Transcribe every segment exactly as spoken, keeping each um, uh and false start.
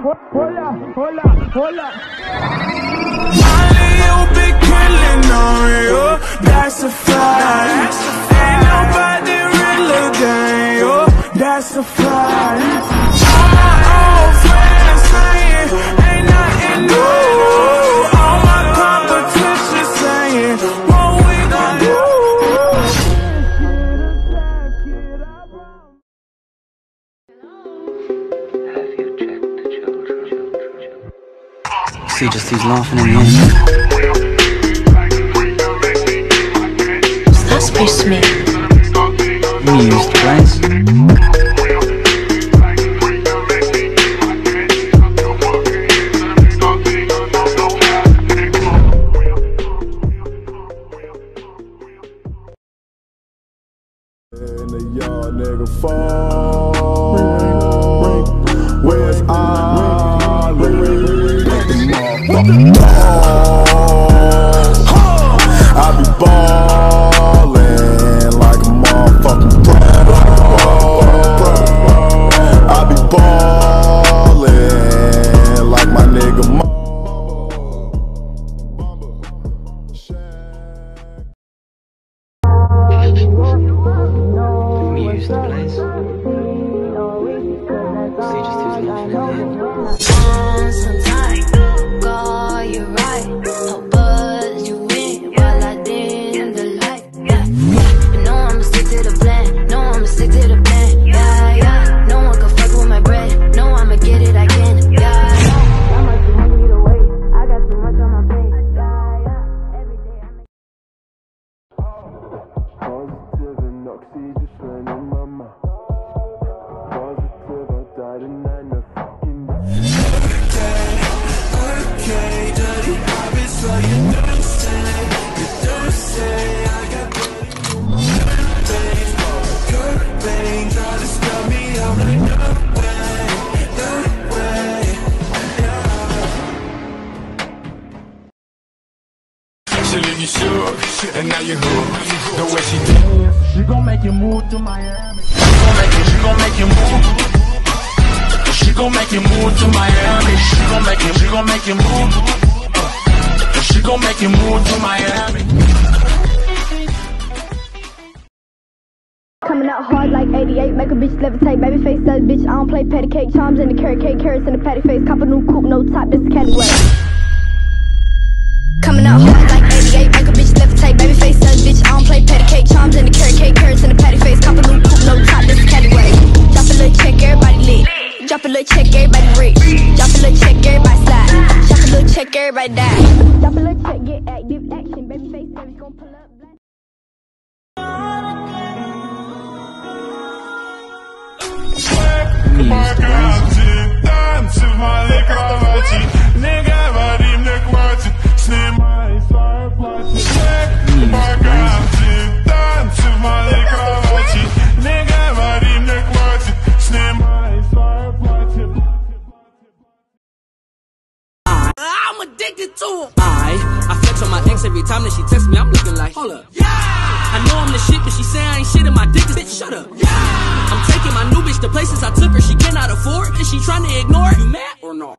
Hola, hola, hola. Only you be killing on you, that's a fact. Ain't nobody realer than you, that's a fact. All my old friends saying ain't nothing new. All my competition saying what we gon' do. See, just he's laughing in the end. What's that supposed to mean? Amused place. And the young nigga fall. Where's Ollie? Let the motherfucker ball. I be ballin' like a motherfucking pro. I be ballin' like my nigga Mo. Amused place. See, just he's laughing in the end. Sometimes, God, you're right. I'll buzz you in while I dim the light. Yeah, you know I'ma stick to the plan. No, I'ma stick to the plan. Yeah, yeah. No one can fuck with my bread. No, I'ma get it again. Yeah, yeah. How much you want me to wait? I got too much on my plate. Yeah, yeah. Every day I make Positive and oxy just went in my mouth. Positive, I died and I know fucking okay, okay, dirty habits, so you don't say, you don't say, I got things, good things, try to stop me, I'm like, no way, no way, yeah. She leave you shook, and now you hooked, the way she dance, She gon' make you move to Miami. she gon' make you move. She gon' make you move to Miami. She gon' make you, she gon' make you move. Uh, She gon' make you move to Miami. Coming out hard like eighty-eight, make a bitch levitate. Baby face says bitch, I don't play patty cake. Charms in the carrot cake, carrots in the patty face. Cop a new coupe, no top, this is Cali way. Coming out hard like eighty-eight, make a bitch levitate. Baby face says bitch, I don't play patty cake. Charms in the carrot cake, carrots in the patty face. Cop a new coupe, no top, this is Cali way. Drop a little check, everybody lit. Drop a little check, everybody rich. Drop a little check, everybody slide. Drop a little check, everybody die. Drop a little check, get active, action. Baby face says we gon' pull up. Amused place. Танцев в моей кровати, не говори мне хватит, снимай свое платье. По карте, танцев в моей кровати, не говори мне хватит, снимай свое платье. I'm addicted to him. I, I flex on my ex every time that she texts me. I'm looking like, hold up. Yeah. I know I'm the shit, but she say I ain't shit and my dick is bitch. Shut up. Yeah. I'm taking my new bitch to places I took her. She cannot afford. And she trying to ignore it. You mad or no?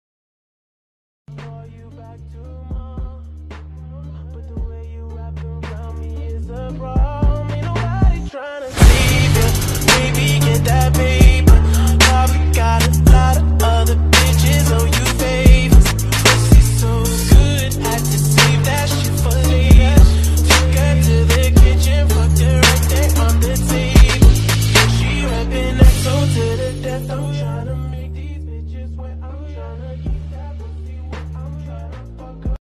Baby, get that paper. Probably got a lot of other bitches on you favors. Pussy so good, had to save that shit for later. Took her to the kitchen, fucked her right there on the table. She rapping X O to the death. I'm tryna make these bitches wet. I'm tryna keep that pussy wet. I'm tryna fuck her.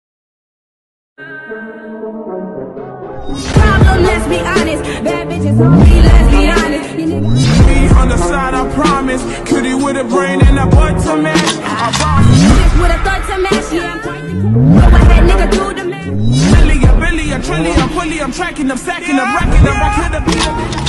Problem, let's be honest. Bad bitches on me, let's be honest. You niggas Me on the side, I promise. Cutie with a brain and a butt to match. I promise. with a thought to match, yeah, I'm pointing to go ahead, nigga, do the math. Billy, a Billy, a Trilly, a Pully, I'm tracking them, stacking them, racking them, I could have been a bitch.